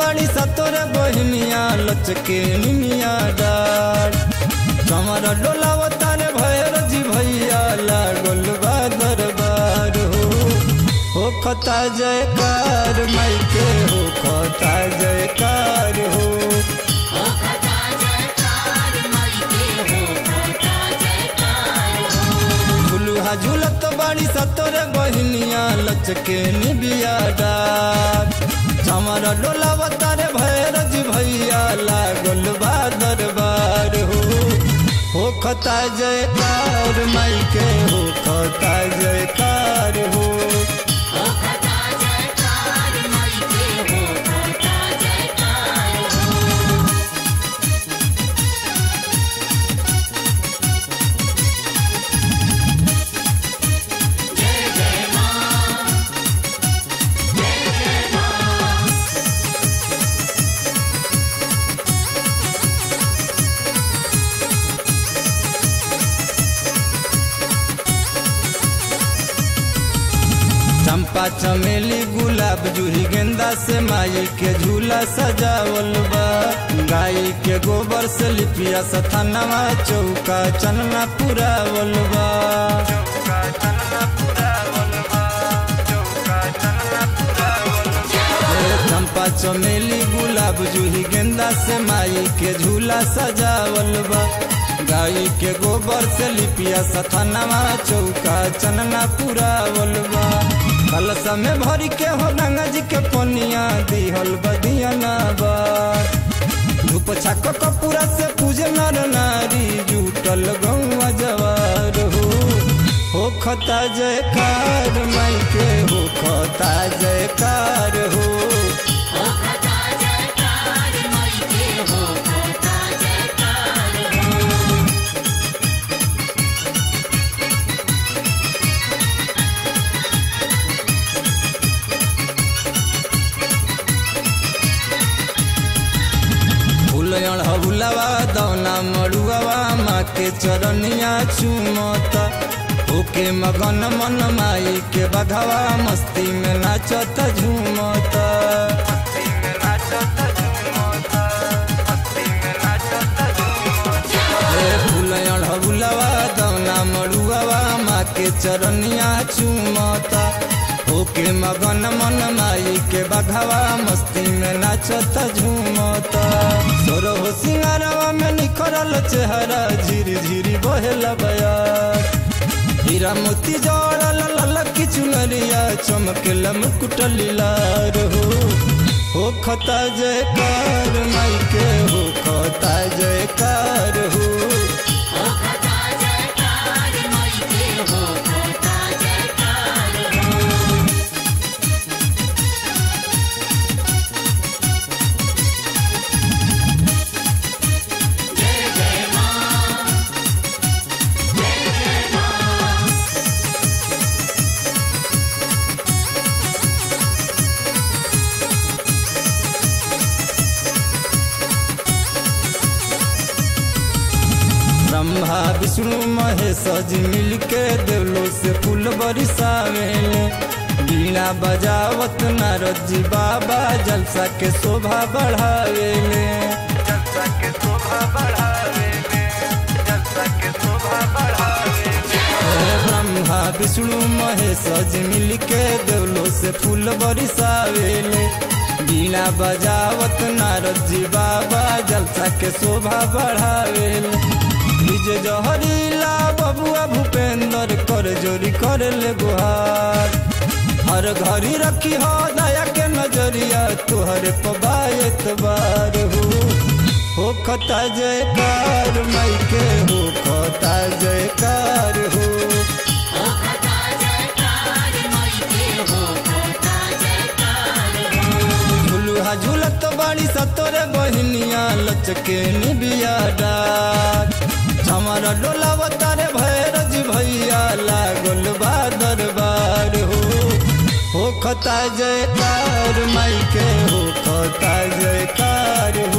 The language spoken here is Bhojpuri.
बाड़ी सतोर बहनिया लचके निमिया डार कमर डोलावतारे भैर जी भैया लागल बा दरबार हो खता जयकार माई के हो खता जयकार हो झुलुहा झुलत बाड़ी सतोर बहनिया लचके निबिया डार कमर डोलावतारे भैर जी भैया लागल बा दरबार हो खता जयकार माई के हो खता जयकार हो चंपा चमेली गुलाब जूही गेंदा से माई के झूला सजावल बा गाय के गोबर से लिपिया सथानवा चौका चनना पुरावल बा चंपा चमेली गुलाब जूही गेंदा से माई के झूला सजावल बा गाय के गोबर से लिपिया सथानवा चौका चनना पुरावल बा कलसा में भरी के हो गंगा जी के पनिया दिहल बदिया नाबा धूप छाक कपूरा से पूजे नर नारी जुटल गौवा जवार हो खता जयकार माई के हो खता जयकार हो हबुलावा दौना मड़ुआवा माँ के चरनिया चुमता ओके मगन मन माई के बघावा मस्ती में नाचत झूमता फूल हबुलावा दौना मड़ुआवा माँ के चरनिया चुमता ओके मगन मन माई के बघावा मस्ती में नाचत झूमता सोरो हो सिंगारवा में निखरल चेहरा झिरी झिरी बहेला बयार हीरा मोती जड़ल ललकी चुनरिया चमकेला मुकुट लीलार हो खता जयकार माई के हो खता जयकार हो ब्रह्मा विष्णु महेश जी मिलके देवलो से फूल बरसावेले बीना बजावत नारद जी बाबा जलसा के शोभा बढ़ावेले ब्रह्मा विष्णु महेश जी मिलके देवलो से फूल बरसावेले बीना बजावत नारद जी बाबा जलसा के शोभा बढ़ावेले विजय जहरीला बबुआ भूपेंद्र कर जोरी कर ले गुहार हर घड़ी रखी हो दया के नजरिया तुहरे पबायत बार हो खता जयकार माई के हो खता जयकार हो झुलुहा झुलत बाड़ी सतोरे बहनिया लचके निबिया डार हमारा डोलावतारे भैर जी भैया लागल बा दरबार हो खता जयकार माई के हो खता जयकार हो।